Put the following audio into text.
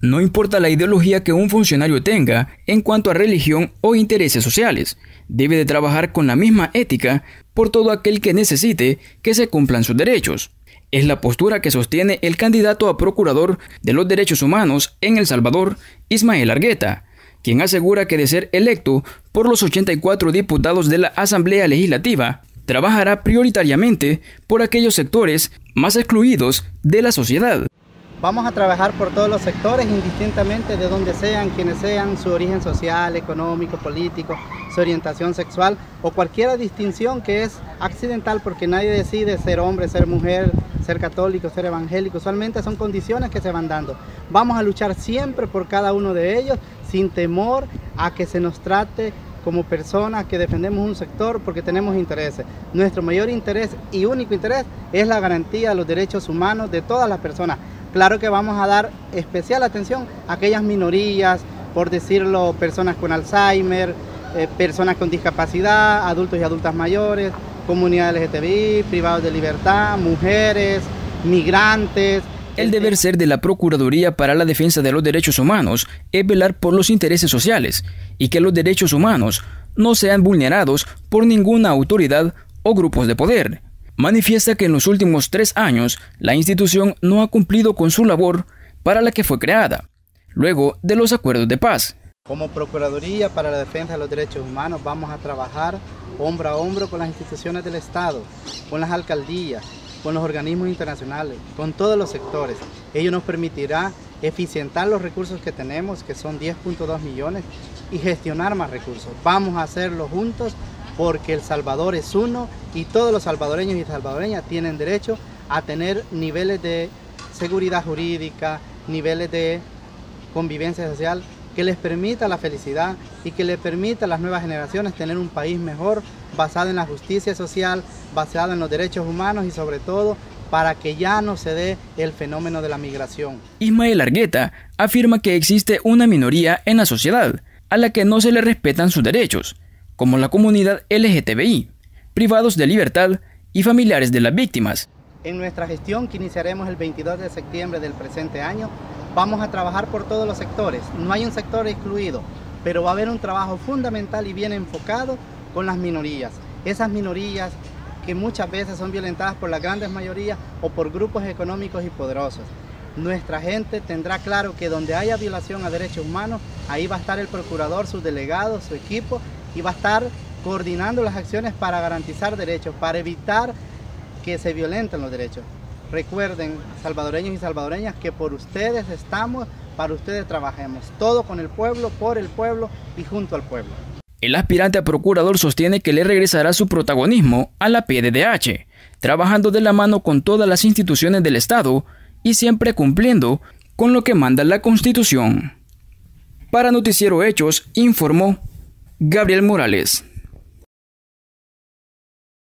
No importa la ideología que un funcionario tenga en cuanto a religión o intereses sociales, debe de trabajar con la misma ética por todo aquel que necesite que se cumplan sus derechos. Es la postura que sostiene el candidato a procurador de los derechos humanos en El Salvador, Ismael Argueta, quien asegura que de ser electo por los 84 diputados de la Asamblea Legislativa, trabajará prioritariamente por aquellos sectores más excluidos de la sociedad. Vamos a trabajar por todos los sectores, indistintamente de donde sean, quienes sean, su origen social, económico, político, su orientación sexual o cualquier distinción que es accidental, porque nadie decide ser hombre, ser mujer, ser católico, ser evangélico. Usualmente son condiciones que se van dando. Vamos a luchar siempre por cada uno de ellos, sin temor a que se nos trate como personas que defendemos un sector porque tenemos intereses. Nuestro mayor interés y único interés es la garantía de los derechos humanos de todas las personas. Claro que vamos a dar especial atención a aquellas minorías, por decirlo, personas con Alzheimer, personas con discapacidad, adultos y adultas mayores, comunidad LGTBI, privados de libertad, mujeres, migrantes. El deber ser de la Procuraduría para la Defensa de los Derechos Humanos es velar por los intereses sociales y que los derechos humanos no sean vulnerados por ninguna autoridad o grupos de poder. Manifiesta que en los últimos 3 años la institución no ha cumplido con su labor para la que fue creada, luego de los acuerdos de paz. Como Procuraduría para la Defensa de los Derechos Humanos vamos a trabajar hombro a hombro con las instituciones del Estado, con las alcaldías, con los organismos internacionales, con todos los sectores. Ello nos permitirá eficientar los recursos que tenemos, que son 10.2 millones, y gestionar más recursos. Vamos a hacerlo juntos porque El Salvador es uno y todos los salvadoreños y salvadoreñas tienen derecho a tener niveles de seguridad jurídica, niveles de convivencia social que les permita la felicidad y que le permita a las nuevas generaciones tener un país mejor, basado en la justicia social, basado en los derechos humanos y sobre todo para que ya no se dé el fenómeno de la migración. Ismael Argueta afirma que existe una minoría en la sociedad a la que no se le respetan sus derechos, como la comunidad LGTBI, privados de libertad y familiares de las víctimas. En nuestra gestión, que iniciaremos el 22 de septiembre del presente año, vamos a trabajar por todos los sectores. No hay un sector excluido, pero va a haber un trabajo fundamental y bien enfocado con las minorías. Esas minorías que muchas veces son violentadas por las grandes mayorías o por grupos económicos y poderosos. Nuestra gente tendrá claro que donde haya violación a derechos humanos, ahí va a estar el procurador, sus delegados, su equipo, y va a estar coordinando las acciones para garantizar derechos, para evitar que se violenten los derechos. Recuerden, salvadoreños y salvadoreñas, que por ustedes estamos, para ustedes trabajemos. Todo con el pueblo, por el pueblo y junto al pueblo. El aspirante a procurador sostiene que le regresará su protagonismo a la PDDH, trabajando de la mano con todas las instituciones del Estado y siempre cumpliendo con lo que manda la Constitución. Para Noticiero Hechos, informó Gabriel Morales.